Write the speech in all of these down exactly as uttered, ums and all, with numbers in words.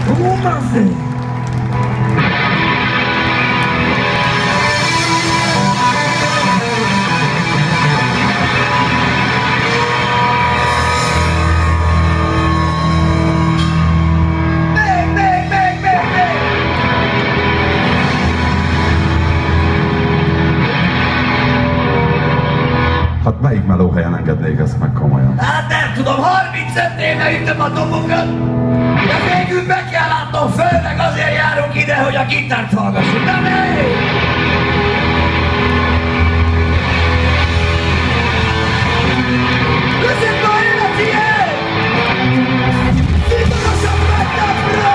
Hú, mazzi! Hát melyik melóhelyen engednék ezt meg komolyan? Hát nem tudom, harmincöt éve ütöm a dobokat, de végül be kell látnom, főleg azért járunk ide, hogy a gitárt hallgassuk. Na még! Köszönjük a életiét! Szívatosan vettem rá!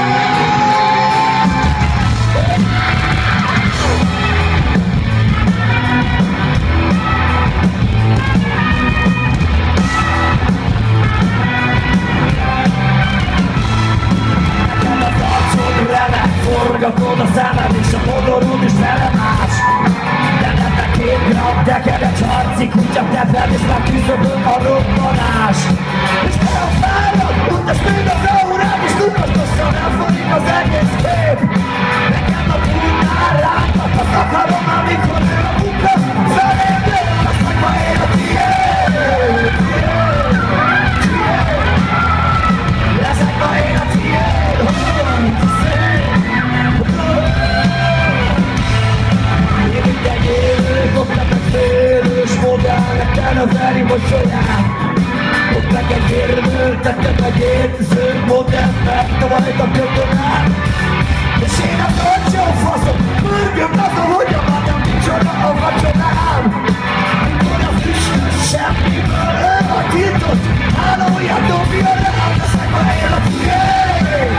Forgatod a szemed és a modorod is felemás. De nem te két gram, de kevecs harci kutya teped és már küszöbön a robbanás. És te a fájad, utas mind az aurád és tudatosan elfolyik az egész kép. Nekem a pultnál látnak az akarom, amikor ő a munka felém lép, azt meg ma én a tiéd. Leszek ma én a tiéd, hogy szép. Minden élő, ott meg egy félős modell, neked a veri mosolyát. Ott meg egy érmő, tetted meg érző modell, megtavajt a kötönát. És én a tartsó faszom, mörgöm azon, hogy a magam micsoda a vacsorám. Mikor a füstös semmiből ő a tiltott, hálóját dobja rám, leszek ma én a tiéd.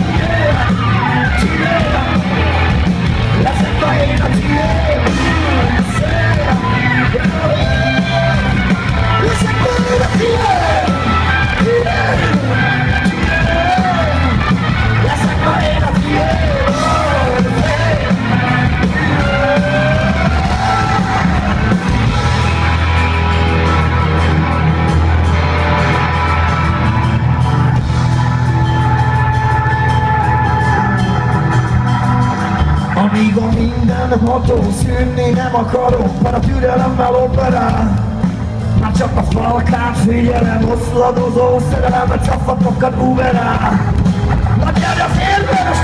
Leszek ma én a tiéd. Leszek ma én a tiéd. Leszek ma én a tiéd. Amíg a mindenható szűnni nem akarom, már a türelemmel operál. Már csak a falkán figyelem, oszladozó szerelmet, csapatokat buverál. Vagy gyere az élből,